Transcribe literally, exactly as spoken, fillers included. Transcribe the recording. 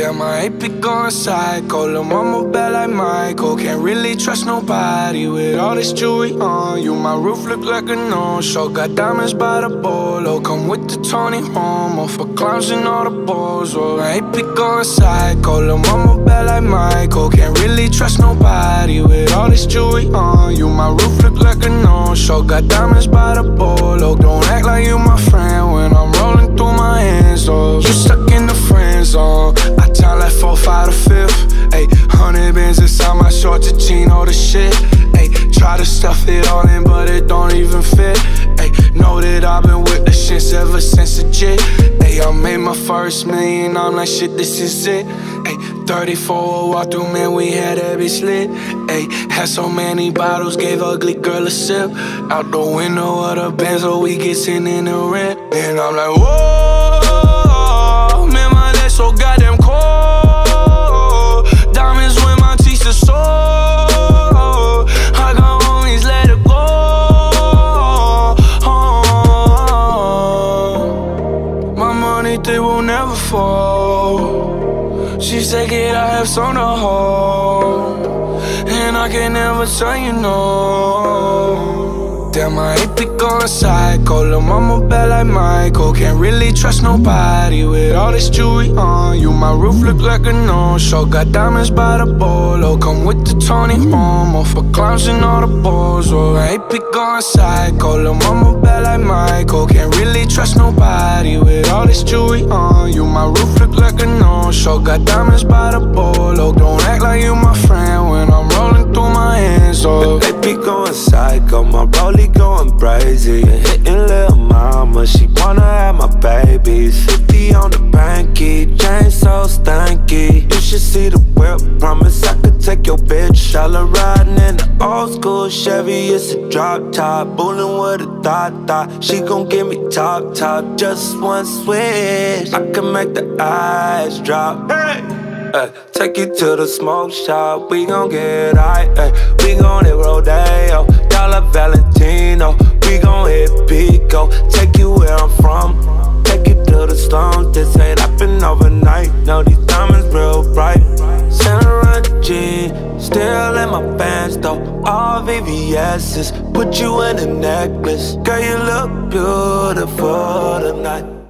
Damn, I hate be going psycho. Lil' mama bad like Michael. Can't really trust nobody with all this jewelry on you. My roof look like a no-show. Got diamonds by the bolo. Come with the Tony Romo for clowns and all the balls. Oh, I hate be going psycho. Lil' mama bad like Michael. Can't really trust nobody with all this jewelry on you. My roof look like a no-show. Got diamonds by the bolo. Don't act like you my friend when I'm rolling through my hands. Oh, you stuck in the friend zone. I time like four, five to fifth. Ayy, hundred bands inside my shorts, a chino, the shit. Ayy, try to stuff it all in, but it don't even fit. Ayy, know that I've been with the shits ever since the jit. Ayy, I made my first million, I'm like, shit, this is it. Ayy, thirty-four walk through, man, we had that bitch lit. Ayy, had so many bottles, gave ugly girl a sip. Out the window of the Benz, so we get sitting in the rent. And I'm like, whoa, man, my legs so goddamn cold. Diamonds when my teeth are sore. I got homies, let it go. Oh, my money, they will never fall. She said, kid, I have some to hold, and I can never tell you no. Damn, I hate be going psycho. Lil' mama bad like Michael. Can't really trust nobody with all this jewelry on you. My roof look like a no-show. Got diamonds by the bolo. Come with the Tony Romo for clowns and all the balls. Oh, I hate be going psycho. Lil' mama bad like Michael. Can't really trust nobody with all this jewelry on you. My roof look like a no-show. Got diamonds by the bolo. Don't act like you my friend when I'm rolling through my hands. Oh, they be going psycho. My rollie going crazy and hitting lil' mama. She wanna have my babies. Fifty on the banky, chain so stanky. You should see the whip. Promise I could take your bitch. All her riding in the old school Chevy. It's a drop top, bullin' with a thought thought. She gon' give me top top, just one switch. I can make the eyes drop. Hey. Ay, take you to the smoke shop, we gon' get high. Ay, we gon' hit Rodeo, Dollar Valentino. We gon' hit Pico, take you where I'm from. Take you to the slums, this ain't happen overnight. No, these diamonds real bright. Santa Run G, still in my pants though. All V V S's, put you in a necklace. Girl, you look beautiful tonight.